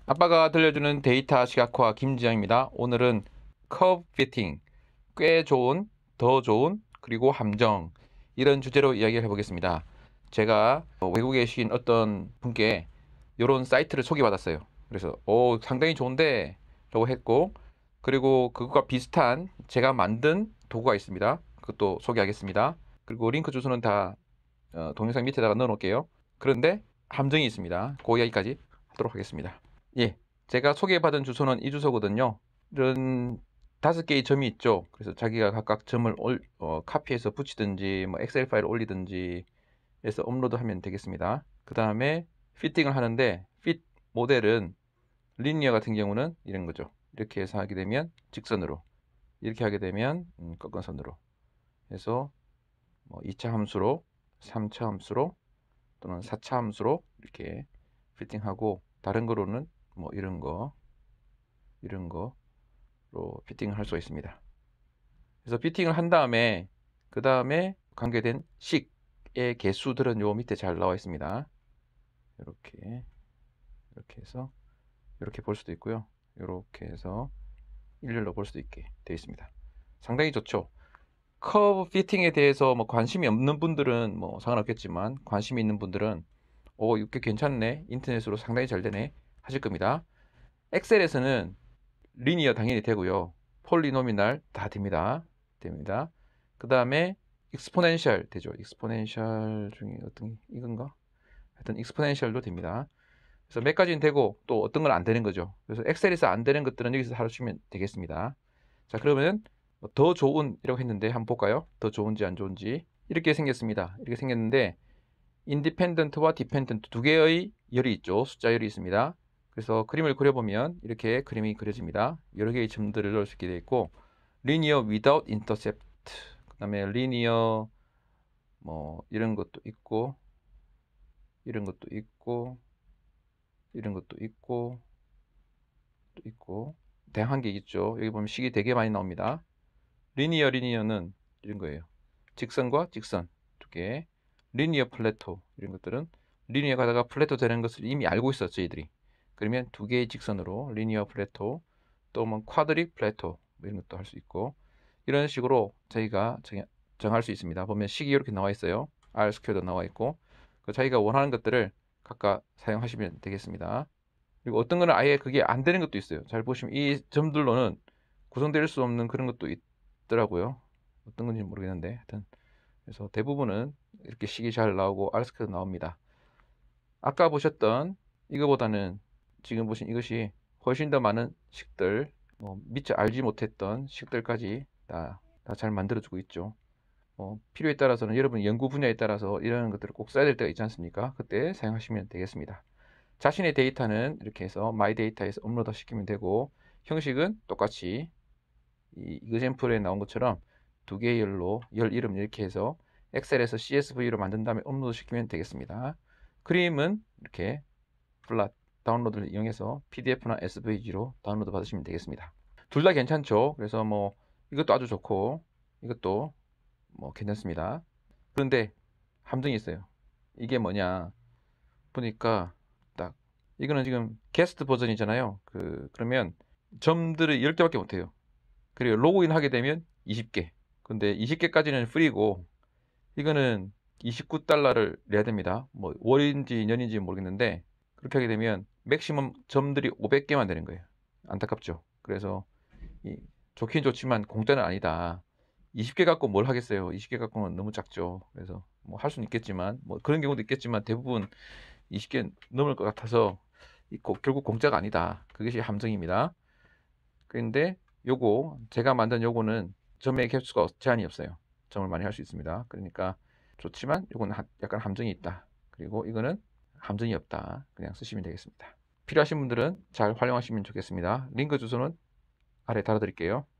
아빠가 들려주는 데이터 시각화 김지영입니다. 오늘은 커브 피팅, 꽤 좋은, 더 좋은, 그리고 함정 이런 주제로 이야기를 해보겠습니다. 제가 외국에 계신 어떤 분께 이런 사이트를 소개받았어요. 그래서 상당히 좋은데 라고 했고, 그리고 그것과 비슷한 제가 만든 도구가 있습니다. 그것도 소개하겠습니다. 그리고 링크 주소는 다 동영상 밑에다가 넣어 놓을게요. 그런데 함정이 있습니다. 그 이야기까지 하도록 하겠습니다. 예, 제가 소개받은 주소는 이 주소거든요. 이런 5개의 점이 있죠. 그래서 자기가 각각 점을 카피해서 붙이든지 뭐 엑셀 파일을 올리든지 해서 업로드하면 되겠습니다. 그 다음에 피팅을 하는데 핏 모델은 리니어 같은 경우는 이런 거죠. 이렇게 해서 하게 되면 직선으로, 이렇게 하게 되면 꺾은선으로 해서 뭐 2차 함수로, 3차 함수로 또는 4차 함수로 이렇게 피팅하고, 다른 거로는 뭐 이런 거로 피팅을 할 수가 있습니다. 그래서 피팅을 한 다음에 그 다음에 관계된 식의 개수들은 요 밑에 잘 나와 있습니다. 이렇게 해서 이렇게 볼 수도 있고요. 이렇게 해서 일렬로 볼 수도 있게 되어 있습니다. 상당히 좋죠. 커브 피팅에 대해서 뭐 관심이 없는 분들은 뭐 상관없겠지만, 관심이 있는 분들은 이게 괜찮네, 인터넷으로 상당히 잘 되네 하실 겁니다. 엑셀에서는 리니어 당연히 되고요. 폴리노미널 다 됩니다. 그 다음에 익스포넨셜 되죠. 익스포넨셜 중에 어떤 이건가? 하여튼 익스포넨셜도 됩니다. 그래서 몇 가지는 되고 또 어떤 건 안 되는 거죠. 그래서 엑셀에서 안 되는 것들은 여기서 하시면 되겠습니다. 자, 그러면 더 좋은이라고 했는데 한번 볼까요? 더 좋은지 안 좋은지. 이렇게 생겼습니다. 이렇게 생겼는데 인디펜던트와 디펜던트 두 개의 열이 있죠. 숫자 열이 있습니다. 그래서 그림을 그려보면 이렇게 그림이 그려집니다. 여러 개의 점들을 넣을 수 있게 되어 있고, linear without intercept, 그 다음에 linear 뭐 이런 것도 있고, 이런 것도 있고, 이런 것도 있고, 또 있고, 다양한 게 있죠. 여기 보면 식이 되게 많이 나옵니다. 리니어는 이런 거예요. 직선과 직선 두 개. 리니어 플래토, 이런 것들은 리니어 가다가 플래토 되는 것을 이미 알고 있었죠, 저희들이. 그러면 두 개의 직선으로 리니어 플래토, 또 뭐 쿼드릭 플래토 이런 것도 할 수 있고, 이런 식으로 저희가 정할 수 있습니다. 보면 식이 이렇게 나와 있어요. R 스퀘어도 나와 있고, 자기가 원하는 것들을 각각 사용하시면 되겠습니다. 그리고 어떤 거는 아예 그게 안 되는 것도 있어요. 잘 보시면 이 점들로는 구성될 수 없는 그런 것도 있더라고요. 어떤 건지 모르겠는데 하여튼, 그래서 대부분은 이렇게 식이 잘 나오고 R스퀘어도 나옵니다. 아까 보셨던 이거보다는 지금 보신 이것이 훨씬 더 많은 식들, 미처 알지 못했던 식들까지 다 잘 만들어주고 있죠. 필요에 따라서는 여러분 연구 분야에 따라서 이런 것들을 꼭 써야 될 때가 있지 않습니까? 그때 사용하시면 되겠습니다. 자신의 데이터는 이렇게 해서 마이 데이터에서 업로드 시키면 되고, 형식은 똑같이 이 이그젠플에 나온 것처럼 두 개의 열 이름 이렇게 해서 엑셀에서 CSV로 만든 다음에 업로드 시키면 되겠습니다. 그림은 이렇게 플랫 다운로드를 이용해서 PDF나 SVG로 다운로드 받으시면 되겠습니다. 둘 다 괜찮죠. 그래서 뭐 이것도 아주 좋고 이것도 뭐 괜찮습니다. 그런데 함정이 있어요. 이게 뭐냐 보니까, 딱 이거는 지금 게스트 버전이잖아요. 그러면 점들을 10개밖에 못해요. 그리고 로그인 하게 되면 20개. 근데 20개까지는 프리고, 이거는 $29를 내야 됩니다. 뭐 월인지 년인지 모르겠는데, 그렇게 하게 되면 맥시멈 점들이 500개만 되는 거예요. 안타깝죠. 그래서 좋긴 좋지만 공짜는 아니다. 20개 갖고 뭘 하겠어요. 20개 갖고는 너무 작죠. 그래서 뭐 할 수는 있겠지만, 뭐 그런 경우도 있겠지만 대부분 20개 넘을 것 같아서 결국 공짜가 아니다. 그것이 함정입니다. 그런데 요거 제가 만든 요거는 점의 개수가 제한이 없어요. 점을 많이 할 수 있습니다. 그러니까 좋지만 요거는 약간 함정이 있다. 그리고 이거는 함정이 없다. 그냥 쓰시면 되겠습니다. 필요하신 분들은 잘 활용하시면 좋겠습니다. 링크 주소는 아래 달아드릴게요.